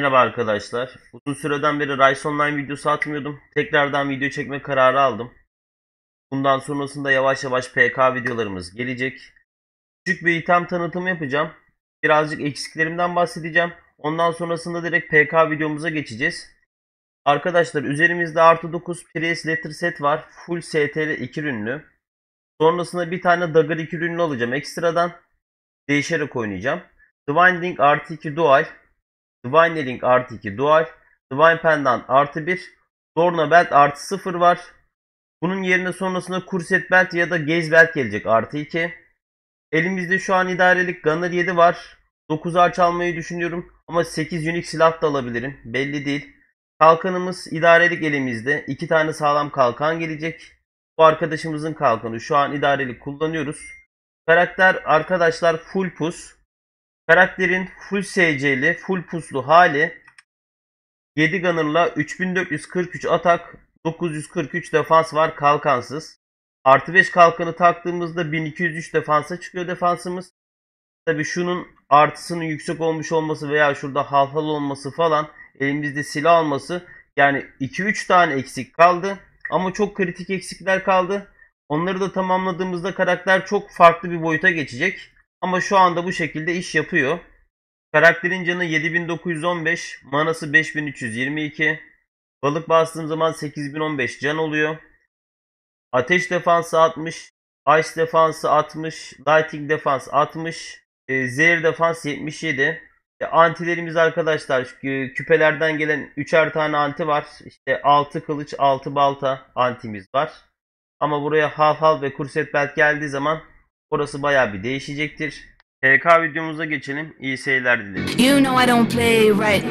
Merhaba arkadaşlar. Uzun süreden beri Rise Online videosu atmıyordum. Tekrardan video çekme kararı aldım. Bundan sonrasında yavaş yavaş PK videolarımız gelecek. Küçük bir item tanıtımı yapacağım. Birazcık eksiklerimden bahsedeceğim. Ondan sonrasında direkt PK videomuza geçeceğiz. Arkadaşlar üzerimizde artı 9 Priest Letter Set var. Full STR 2 rünlü. Sonrasında bir tane Dagger 2 rünlü alacağım ekstradan. Değişerek oynayacağım. Divine Link artı 2 Dual. Divine Link artı 2 Dual. Divine Pendant artı 1. Dorna Belt artı 0 var. Bunun yerine sonrasında Curset Belt ya da Gaze Belt gelecek artı 2. Elimizde şu an idarelik Gunner 7 var. 9 arç almayı düşünüyorum. Ama 8 unik silah da alabilirim. Belli değil. Kalkanımız idarelik elimizde. 2 tane sağlam kalkan gelecek. Bu arkadaşımızın kalkanı. Şu an idarelik kullanıyoruz. Karakter arkadaşlar full pus. Karakterin full SC'li, full puslu hali 7 Gunner'la 3443 atak, 943 defans var kalkansız. Artı 5 kalkanı taktığımızda 1203 defansa çıkıyor defansımız. Tabi şunun artısının yüksek olmuş olması veya şurada halhalı olması falan, elimizde silah olması, yani 2-3 tane eksik kaldı. Ama çok kritik eksikler kaldı. Onları da tamamladığımızda karakter çok farklı bir boyuta geçecek. Ama şu anda bu şekilde iş yapıyor. Karakterin canı 7915, manası 5322. Balık bastığım zaman 8015 can oluyor. Ateş defansı 60, ice defansı 60, lighting defans 60, zehir defans 77. Antilerimiz arkadaşlar küpelerden gelen 3'er tane anti var. İşte 6 kılıç 6 balta antimiz var. Ama buraya halhal ve Curset Belt geldiği zaman orası bayağı bir değişecektir. PK videomuza geçelim. İyi seyirler dilerim. You know I don't play right.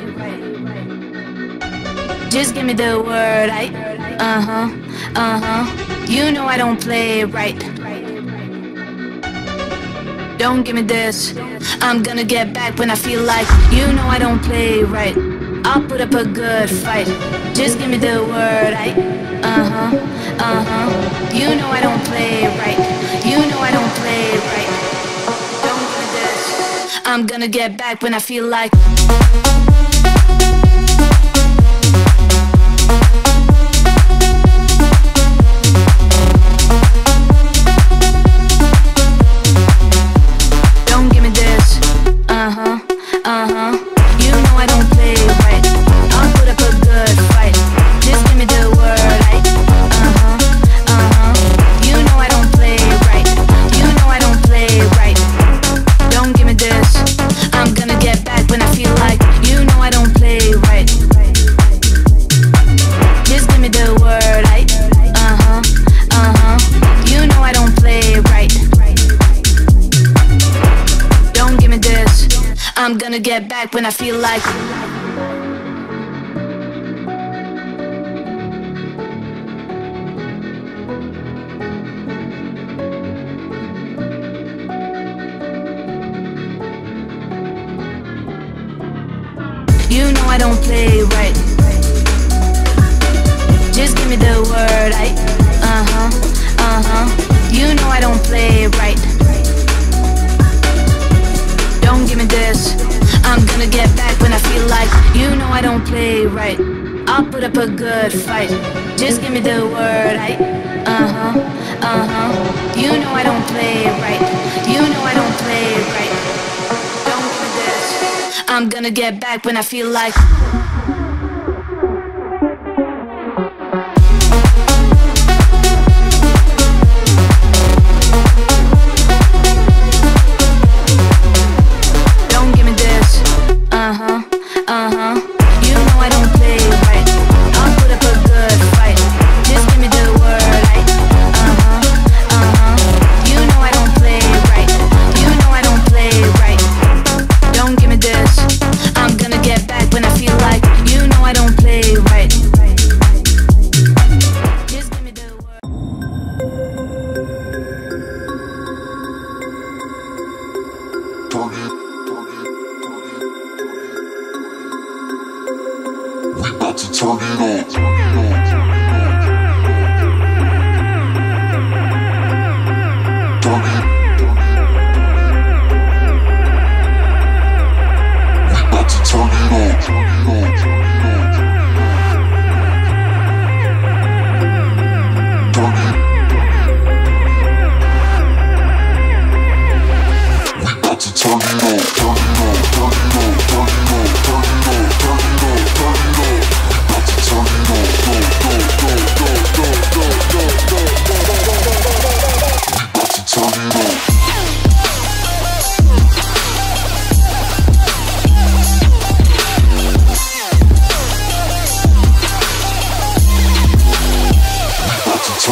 Just give me the word, You know I don't play right. Don't give me this. I'm gonna get back when I feel like. You know I don't play right. I'll put up a good fight. Just give me the word, You know I don't play right. You know I don't play right. Don't give me this. I'm gonna get back when I feel like. Don't give me this. You know I don't play right. I'll put up a good fight. Just give me the word, You know I don't play right. You know I don't play right. Don't give me this. I'm gonna get back when I feel like. You know I don't play right. Just give me the word, You know I don't play right. Don't give me this. I'm gonna get back when I feel like. You know I don't play right. Just give me the word, You know I don't play right. Don't give me this. I'm gonna get back when I feel like. You know I don't play right. I'll put up a good fight. Just give me the word, You know I don't play right. You know I don't play right. Don't give me this. I'm gonna get back when I feel like. You know I don't play right. I'll put up a good fight. Just give me the word, You know I don't play right. You know I don't play right. Don't give me this. I'm gonna get back when I feel like. You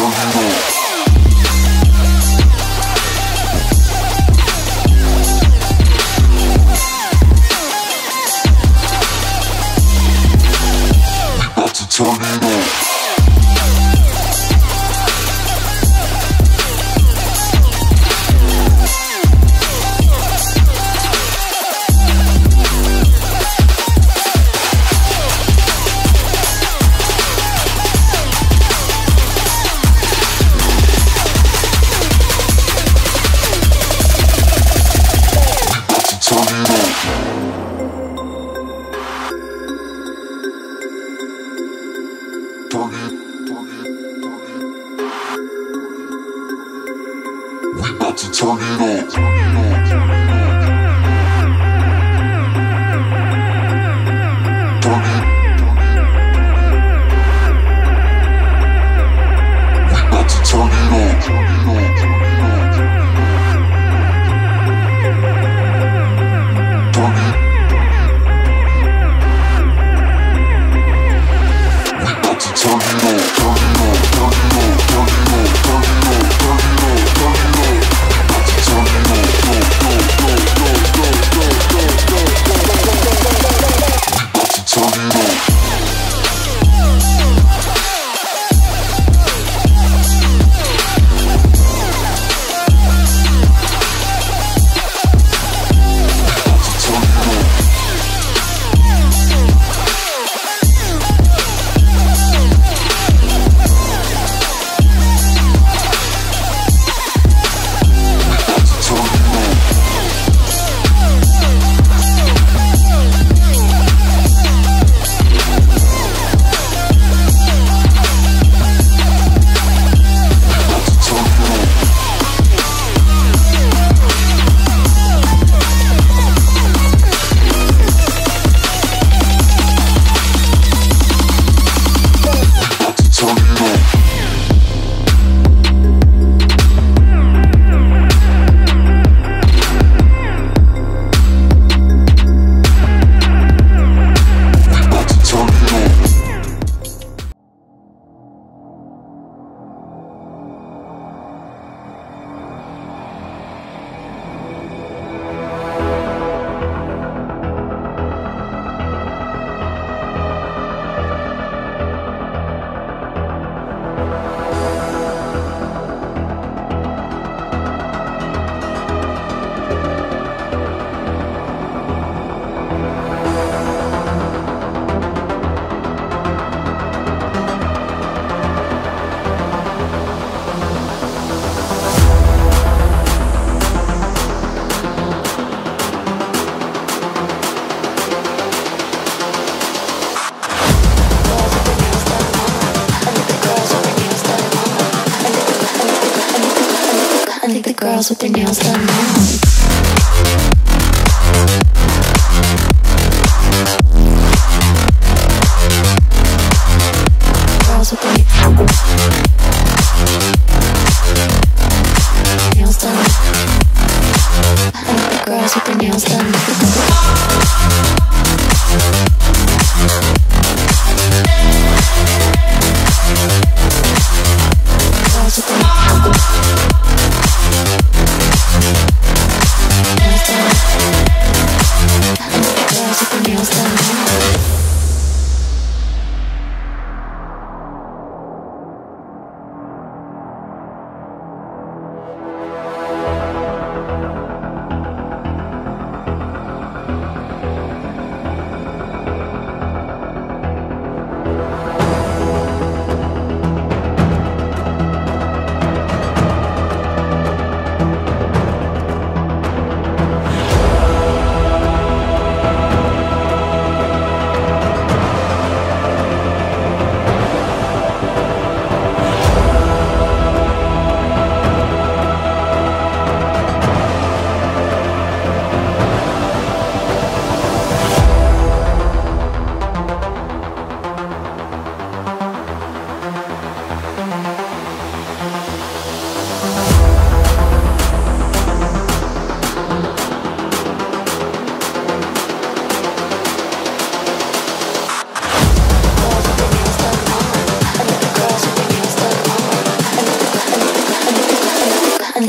girls with their nails done now. Girls with their nails done. I like the girls with their nails done. Girls with their nails done. I like the girls with their nails done.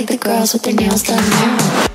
like the girls with their nails done now.